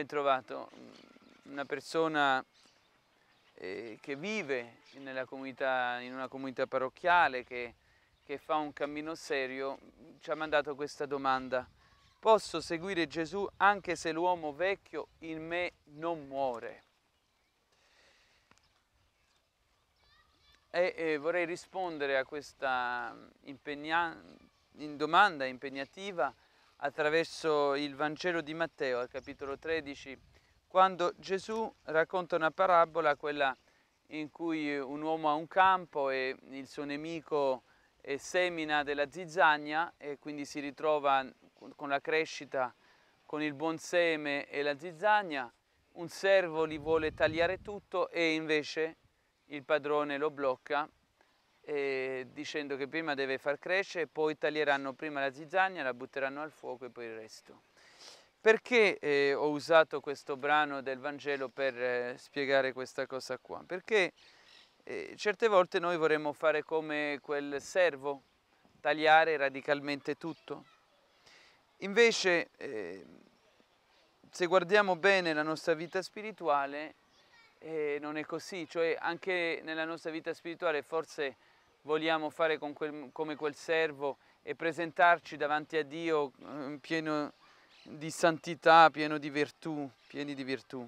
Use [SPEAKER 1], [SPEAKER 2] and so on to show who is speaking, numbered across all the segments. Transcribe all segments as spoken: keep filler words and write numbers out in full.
[SPEAKER 1] Ben trovato, una persona eh, che vive nella comunità, in una comunità parrocchiale, che, che fa un cammino serio, ci ha mandato questa domanda: posso seguire Gesù anche se l'uomo vecchio in me non muore? E, e vorrei rispondere a questa impegna, in domanda impegnativa attraverso il Vangelo di Matteo, al capitolo tredici, quando Gesù racconta una parabola, quella in cui un uomo ha un campo e il suo nemico semina della zizzania e quindi si ritrova con la crescita, con il buon seme e la zizzania. Un servo li vuole tagliare tutto e invece il padrone lo blocca eh, dicendo che prima deve far crescere, poi taglieranno prima la zizzania, la butteranno al fuoco e poi il resto. Perché eh, ho usato questo brano del Vangelo per eh, spiegare questa cosa qua? Perché eh, certe volte noi vorremmo fare come quel servo, tagliare radicalmente tutto. Invece, eh, se guardiamo bene la nostra vita spirituale, eh, non è così. Cioè, anche nella nostra vita spirituale forse vogliamo fare con quel, come quel servo e presentarci davanti a Dio eh, pieno di santità, pieno di virtù, pieni di virtù.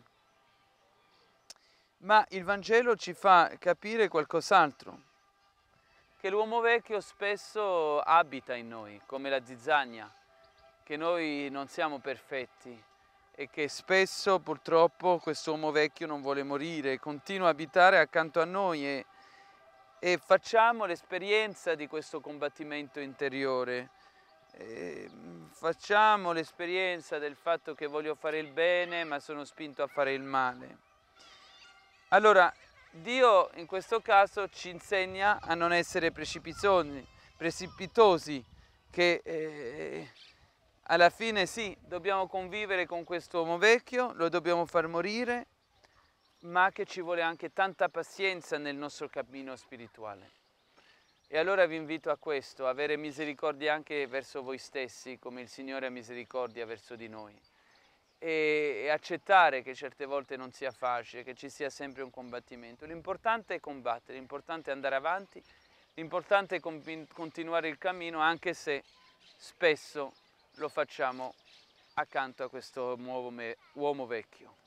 [SPEAKER 1] Ma il Vangelo ci fa capire qualcos'altro, che l'uomo vecchio spesso abita in noi, come la zizzania, che noi non siamo perfetti e che spesso purtroppo questo uomo vecchio non vuole morire, continua a abitare accanto a noi e, e facciamo l'esperienza di questo combattimento interiore. E facciamo l'esperienza del fatto che voglio fare il bene ma sono spinto a fare il male. Allora Dio in questo caso ci insegna a non essere precipitosi, precipitosi che eh, alla fine sì, dobbiamo convivere con questo uomo vecchio, lo dobbiamo far morire, ma che ci vuole anche tanta pazienza nel nostro cammino spirituale. E allora vi invito a questo, avere misericordia anche verso voi stessi, come il Signore ha misericordia verso di noi. E, e accettare che certe volte non sia facile, che ci sia sempre un combattimento. L'importante è combattere, l'importante è andare avanti, l'importante è continuare il cammino, anche se spesso lo facciamo accanto a questo nuovo uomo vecchio.